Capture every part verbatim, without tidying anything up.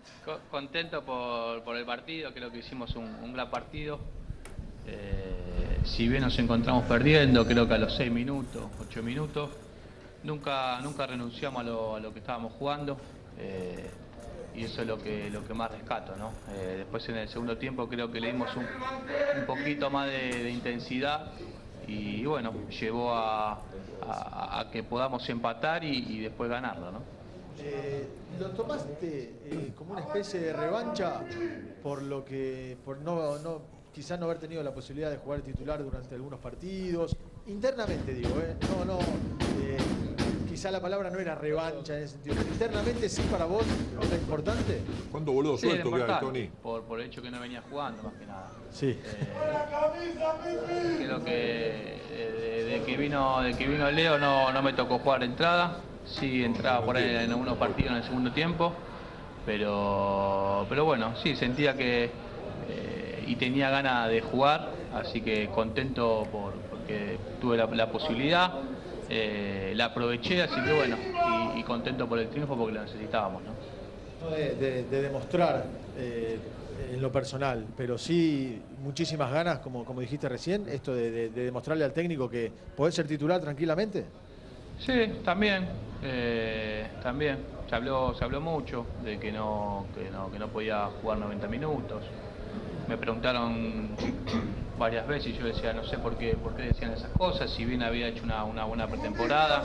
Contento por, por el partido, creo que hicimos un, un gran partido. Eh, si bien nos encontramos perdiendo, creo que a los seis minutos, ocho minutos, nunca, nunca renunciamos a lo, a lo que estábamos jugando. Eh, y eso es lo que, lo que más rescato, ¿no? Eh, después en el segundo tiempo creo que le dimos un, un poquito más de, de intensidad y bueno, llevó a, a, a que podamos empatar y, y después ganarlo, ¿no? Eh, ¿Lo tomaste eh, como una especie de revancha por lo que, por no, no, quizás no haber tenido la posibilidad de jugar titular durante algunos partidos? Internamente digo, ¿eh? No, no, eh, quizá la palabra no era revancha en ese sentido, pero internamente sí para vos era importante. ¿Cuánto boludo Sí, suelto que hay, Tony? Por, por el hecho que no venía jugando, más que nada. Sí. Eh, creo que eh, de, de que vino, de que vino Leo no, no me tocó jugar entrada. Sí, entraba por ahí en algunos partidos en el segundo tiempo, pero, pero bueno, sí, sentía que eh, y tenía ganas de jugar, así que contento por, porque tuve la, la posibilidad, eh, la aproveché, así que bueno, y, y contento por el triunfo porque lo necesitábamos, ¿no? De, de, de demostrar eh, en lo personal, pero sí muchísimas ganas, como, como dijiste recién, esto de, de, de demostrarle al técnico que podés ser titular tranquilamente. Sí, también, eh, también. Se habló, se habló mucho de que no, que no, que no podía jugar noventa minutos. Me preguntaron varias veces y yo decía, no sé por qué, por qué decían esas cosas, si bien había hecho una, una buena pretemporada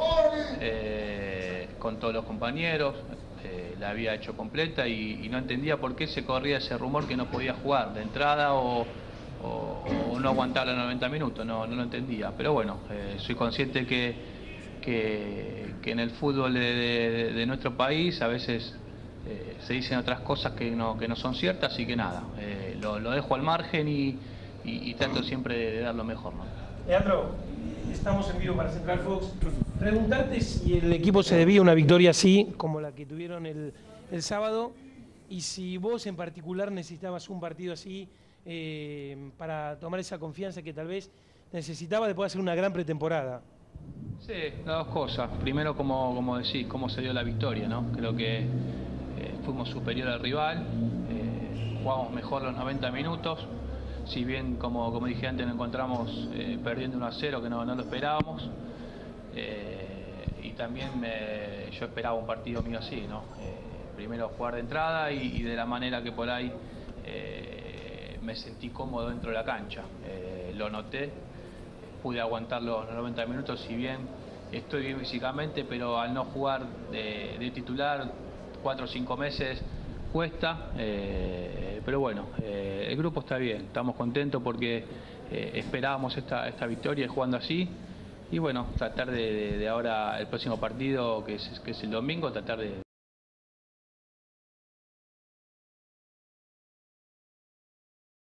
eh, con todos los compañeros, eh, la había hecho completa y, y no entendía por qué se corría ese rumor que no podía jugar de entrada o, o, o no aguantar los noventa minutos, no, no lo entendía. Pero bueno, eh, soy consciente que Que, que en el fútbol de, de, de nuestro país a veces eh, se dicen otras cosas que no, que no son ciertas, y que nada, eh, lo, lo dejo al margen y, y, y trato siempre de, de dar lo mejor, ¿no? Leandro, estamos en vivo para Central Fox. Preguntarte si el equipo se debía a una victoria así, como la que tuvieron el, el sábado, y si vos en particular necesitabas un partido así eh, para tomar esa confianza que tal vez necesitabas después de hacer una gran pretemporada. Sí, las dos cosas. Primero, como, como decís, cómo se dio la victoria, ¿no? Creo que eh, fuimos superior al rival, eh, jugamos mejor los noventa minutos, si bien, como, como dije antes, nos encontramos eh, perdiendo uno a cero, que no, no lo esperábamos, eh, y también me, yo esperaba un partido mío así, ¿no? Eh, primero jugar de entrada y, y de la manera que por ahí eh, me sentí cómodo dentro de la cancha. Eh, lo noté. Pude aguantar los noventa minutos, si bien estoy bien físicamente, pero al no jugar de, de titular cuatro o cinco meses cuesta, eh, pero bueno, eh, el grupo está bien, estamos contentos porque eh, esperábamos esta, esta victoria jugando así, y bueno, tratar de, de, de ahora el próximo partido, que es, que es el domingo, tratar de